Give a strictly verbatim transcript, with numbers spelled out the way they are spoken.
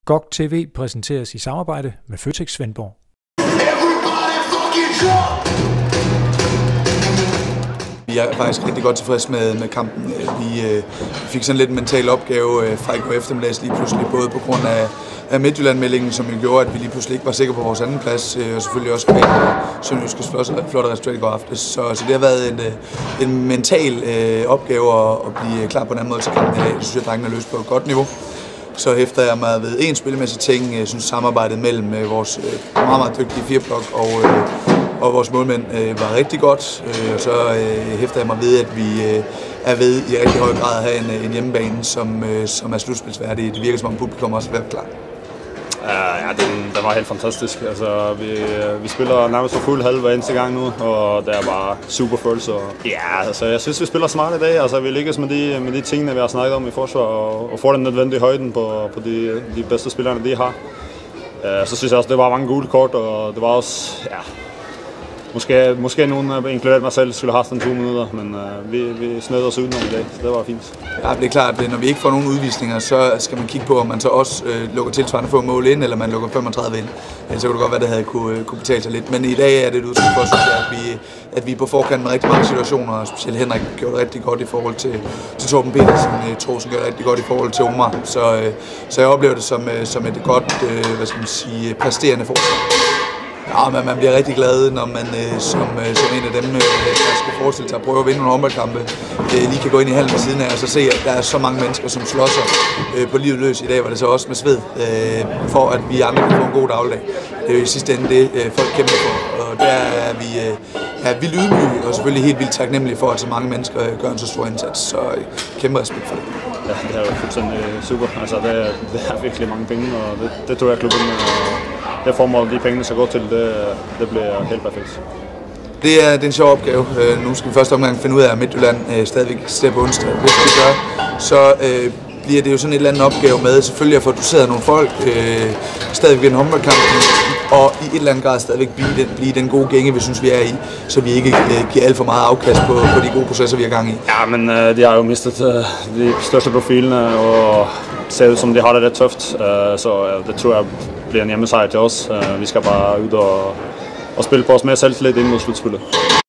G O G T V præsenteres i samarbejde med Føtex Svendborg. Vi er faktisk rigtig godt tilfreds med, med kampen. Vi øh, fik sådan lidt en mental opgave øh, fra i går eftermiddags lige pludselig, både på grund af, af Midtjylland-meldingen, som jo gjorde, at vi lige pludselig ikke var sikre på vores anden plads, øh, og selvfølgelig også kvæg Sønderjyskes flotte resultat i går aftes. Så, så det har været en, en mental øh, opgave at, at blive klar på en anden måde til kampen i dag. Det synes jeg, drengene er løst på et godt niveau. Så hæfter jeg mig ved en spillemæssig ting. Jeg synes, samarbejdet mellem vores øh, meget, meget dygtige fireblok og øh, og vores målmænd øh, var rigtig godt, øh, og så øh, hæfter jeg mig ved, at vi øh, er ved i rigtig høj grad at have en, en hjemmebane, som, øh, som er slutspilsværdig. Det virker som om publikum også er ved at være klar. Ja, den, den var helt fantastisk. Altså, vi, vi spiller nærmest for fuld halv hver eneste gang nu, og det er bare super følelse. Ja, altså, jeg synes, vi spiller smart i dag. Altså, vi lykkes med de, med de tingene, vi har snakket om i forsvar, og, og får den nødvendige højden på, på de, de bedste spillerne, de har. Uh, så synes jeg også, det var mange gule kort, og det var også, ja, Måske, måske nogen, inkluderet mig selv, skulle have haft en to minutter, men uh, vi, vi snød os udenom i dag, så det var fint. Ja, det er klart, at når vi ikke får nogen udvisninger, så skal man kigge på, om man så også øh, lukker tilsvarende få mål ind, eller man lukker femogtredive ind. Så kunne det godt være, at det havde kunne, kunne betale sig lidt. Men i dag er det et udtryk for, synes jeg, at vi, at vi er på forkant med rigtig mange situationer, og specielt Henrik gjorde det rigtig godt i forhold til, til Torben Petersen. Troelsen gjorde det rigtig godt i forhold til Omar. Så, øh, så jeg oplever det som, øh, som et godt, øh, hvad skal man sige, præsterende forsvar. Ja, men man bliver rigtig glad, når man øh, som, øh, som en af dem, øh, der skal forestille sig at prøve at vinde nogle håndboldkampe, øh, lige kan gå ind i hallen ved siden af og så se, at der er så mange mennesker, som slåsser øh, på livet løs. I dag var det så også med sved, øh, for at vi andre kan få en god dagligdag. Det er jo i sidste ende det, øh, folk kæmper for, og der er vi, øh, er vildt ydmyge og selvfølgelig helt vildt taknemmelige for, at så mange mennesker øh, gør en så stor indsats. Så øh, kæmpe respekt for det. Ja, det er jo fuldstændig super. Altså, det, er, det er virkelig mange penge, og det, det tror jeg klubben øh, det formål, de pengene skal gå til, det, det bliver helt perfekt. Det er, det er en sjov opgave. Øh, nu skal vi første omgang finde ud af, at Midtjylland øh, stadigvæk eksisterer på onsdag. Hvis vi gør, så øh, bliver det jo sådan en eller anden opgave med selvfølgelig at få doseret nogle folk, øh, stadigvæk en håndboldkamp, og i et eller andet grad stadigvæk blive den, blive den gode gænge, vi synes, vi er i, så vi ikke øh, giver alt for meget afkast på, på de gode processer, vi er gang i. Ja, men øh, de har jo mistet øh, de største profilerne, og ser ud som de har det lidt tøft, øh, så øh, det tror jeg bliver en hjemmesejr til os. Øh, vi skal bare ud og, og spille på os mere selvtillid ind mod slutspillet.